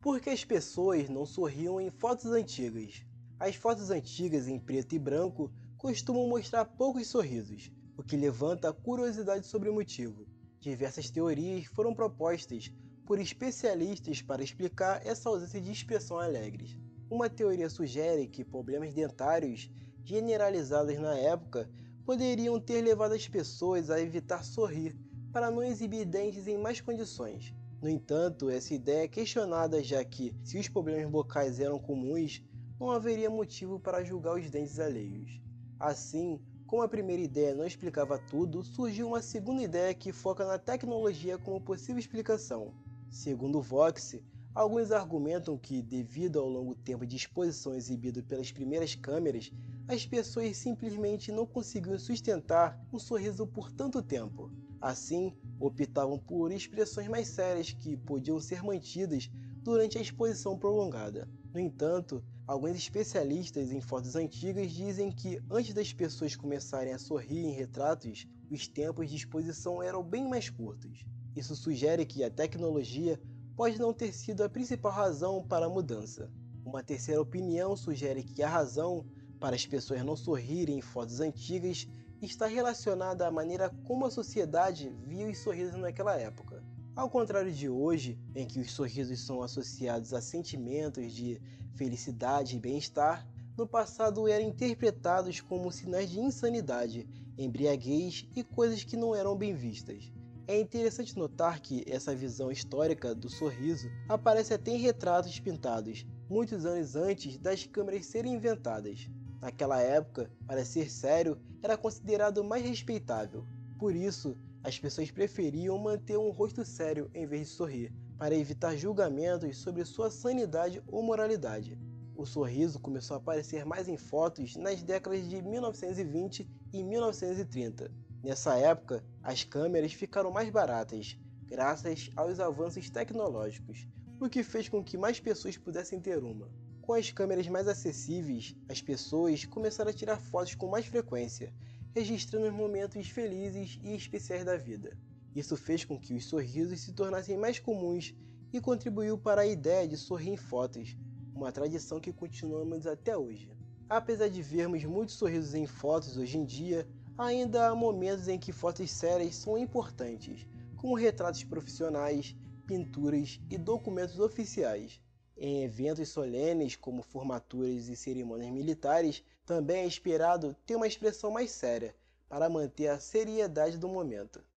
Por que as pessoas não sorriam em fotos antigas? As fotos antigas em preto e branco costumam mostrar poucos sorrisos, o que levanta a curiosidade sobre o motivo. Diversas teorias foram propostas por especialistas para explicar essa ausência de expressão alegres. Uma teoria sugere que problemas dentários generalizados na época poderiam ter levado as pessoas a evitar sorrir para não exibir dentes em más condições. No entanto, essa ideia é questionada, já que, se os problemas bocais eram comuns, não haveria motivo para julgar os dentes alheios. Assim, como a primeira ideia não explicava tudo, surgiu uma segunda ideia que foca na tecnologia como possível explicação. Segundo Vox, alguns argumentam que, devido ao longo tempo de exposição exibido pelas primeiras câmeras, as pessoas simplesmente não conseguiam sustentar um sorriso por tanto tempo. Assim, optavam por expressões mais sérias que podiam ser mantidas durante a exposição prolongada. No entanto, alguns especialistas em fotos antigas dizem que antes das pessoas começarem a sorrir em retratos, os tempos de exposição eram bem mais curtos. Isso sugere que a tecnologia pode não ter sido a principal razão para a mudança. Uma terceira opinião sugere que a razão para as pessoas não sorrirem em fotos antigas está relacionada à maneira como a sociedade via os sorrisos naquela época. Ao contrário de hoje, em que os sorrisos são associados a sentimentos de felicidade e bem-estar, no passado eram interpretados como sinais de insanidade, embriaguez e coisas que não eram bem vistas. É interessante notar que essa visão histórica do sorriso aparece até em retratos pintados, muitos anos antes das câmeras serem inventadas. Naquela época, para ser sério era considerado mais respeitável. Por isso, as pessoas preferiam manter um rosto sério em vez de sorrir, para evitar julgamentos sobre sua sanidade ou moralidade. O sorriso começou a aparecer mais em fotos nas décadas de 1920 e 1930. Nessa época, as câmeras ficaram mais baratas, graças aos avanços tecnológicos, o que fez com que mais pessoas pudessem ter uma. Com as câmeras mais acessíveis, as pessoas começaram a tirar fotos com mais frequência, registrando os momentos felizes e especiais da vida. Isso fez com que os sorrisos se tornassem mais comuns e contribuiu para a ideia de sorrir em fotos, uma tradição que continuamos até hoje. Apesar de vermos muitos sorrisos em fotos hoje em dia, ainda há momentos em que fotos sérias são importantes, como retratos profissionais, pinturas e documentos oficiais. Em eventos solenes, como formaturas e cerimônias militares, também é esperado ter uma expressão mais séria, para manter a seriedade do momento.